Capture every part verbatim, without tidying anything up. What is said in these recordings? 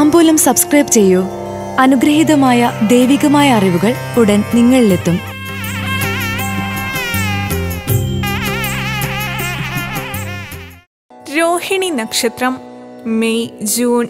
താംബൂലം subscribe ചെയ്യൂ. അനുഗ്രഹീതമായ ദൈവികമായ അറിവുകൾ ഉടൻ നിങ്ങളിലെത്തും. രോഹിണി നക്ഷത്രം മെയ് ജൂൺ.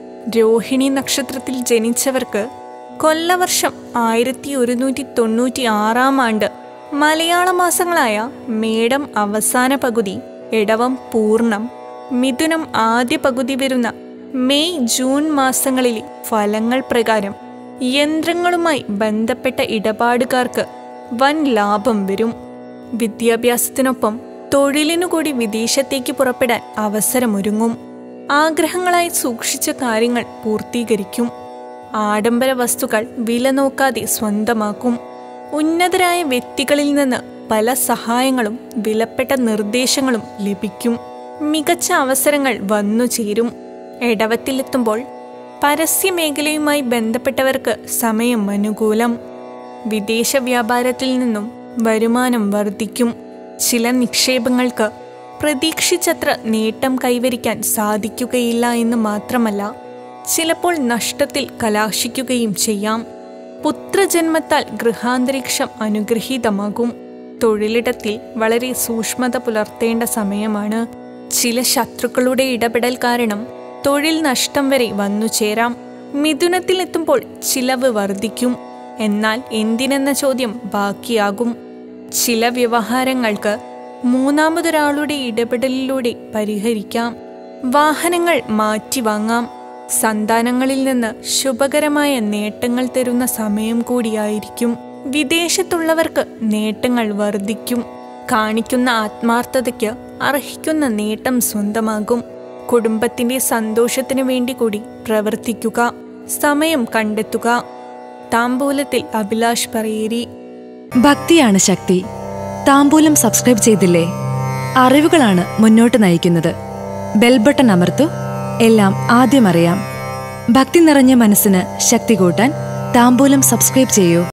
രോഹിണി നക്ഷത്രത്തിൽ ജനിച്ചവർക്ക് കൊല്ലവർഷം ആയിരത്തി ഒരുന്നൂറ്റി തൊണ്ണൂറ്റി ആറാം ആണ്ട് മലയാള മാസങ്ങളായ മേടം അവസാന പകുതി, ഇടവം പൂർണ്ണം, മിഥുനം ആദ്യ പകുതി വരുന്ന മെയ് ജൂൺ മാസങ്ങളിലെ ഫലങ്ങൾ പ്രകാരം യന്ത്രങ്ങളുമായി ബന്ധപ്പെട്ട ഇടപാടുകാർക്ക് വൻ ലാഭം വരും. വിദ്യാഭ്യാസത്തിനൊപ്പം തൊഴിലിനു കൂടി വിദേശത്തേക്ക് പുറപ്പെടാൻ അവസരമൊരുങ്ങും. ആഗ്രഹങ്ങളായി സൂക്ഷിച്ച കാര്യങ്ങൾ പൂർത്തീകരിക്കും. ആഡംബര വസ്തുക്കൾ വില നോക്കാതെ സ്വന്തമാക്കും. ഉന്നതരായ വ്യക്തികളിൽ നിന്ന് പല സഹായങ്ങളും വിലപ്പെട്ട നിർദ്ദേശങ്ങളും ലഭിക്കും. മികച്ച അവസരങ്ങൾ വന്നു ചേരും. ഇടവത്തിലെത്തുമ്പോൾ പരസ്യമേഖലയുമായി ബന്ധപ്പെട്ടവർക്ക് സമയം അനുകൂലം. വിദേശ വ്യാപാരത്തിൽ നിന്നും വരുമാനം വർദ്ധിക്കും. ചില നിക്ഷേപങ്ങൾക്ക് പ്രതീക്ഷിച്ചത്ര നേട്ടം കൈവരിക്കാൻ സാധിക്കുകയില്ല എന്ന് മാത്രമല്ല, ചിലപ്പോൾ നഷ്ടത്തിൽ കലാശിക്കുകയും ചെയ്യാം. പുത്രജന്മത്താൽ ഗൃഹാന്തരീക്ഷം അനുഗ്രഹീതമാകും. തൊഴിലിടത്തിൽ വളരെ സൂക്ഷ്മത പുലർത്തേണ്ട സമയമാണ്. ചില ശത്രുക്കളുടെ ഇടപെടൽ കാരണം തൊഴിൽ നഷ്ടം വരെ വന്നു ചേരാം. മിഥുനത്തിലെത്തുമ്പോൾ ചിലവ് വർദ്ധിക്കും. എന്നാൽ എന്തിനെന്ന ചോദ്യം ബാക്കിയാകും. ചില വ്യവഹാരങ്ങൾക്ക് മൂന്നാമതൊരാളുടെ ഇടപെടലിലൂടെ പരിഹരിക്കാം. വാഹനങ്ങൾ മാറ്റിവാങ്ങാം. സന്താനങ്ങളിൽ നിന്ന് ശുഭകരമായ നേട്ടങ്ങൾ തരുന്ന സമയം കൂടിയായിരിക്കും. വിദേശത്തുള്ളവർക്ക് നേട്ടങ്ങൾ വർദ്ധിക്കും. കാണിക്കുന്ന ആത്മാർത്ഥതയ്ക്ക് അർഹിക്കുന്ന നേട്ടം സ്വന്തമാകും. കുടുംബത്തിന്റെ സന്തോഷത്തിനു വേണ്ടി കൂടി പ്രവർത്തിക്കുക. സമയം കണ്ടെത്തുക. താംബൂലത്തിൽ അഭിലാഷ് പറയേരി. ഭക്തിയാണ് ശക്തി. താംബൂലം സബ്സ്ക്രൈബ് ചെയ്തില്ലേ? അറിവുകളാണ് മുന്നോട്ട് നയിക്കുന്നത്. ബെൽബട്ടൺ അമർത്തു. എല്ലാം ആദ്യം അറിയാം. ഭക്തി നിറഞ്ഞ മനസ്സിന് ശക്തി കൂട്ടാൻ താംബൂലം സബ്സ്ക്രൈബ് ചെയ്യൂ.